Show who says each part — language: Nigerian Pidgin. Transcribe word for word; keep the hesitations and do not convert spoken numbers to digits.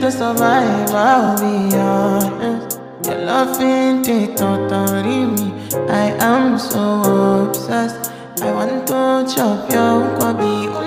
Speaker 1: To survive, I'll be honest. Your love ain't it totally me. I am so obsessed. I want to chop your kwabi.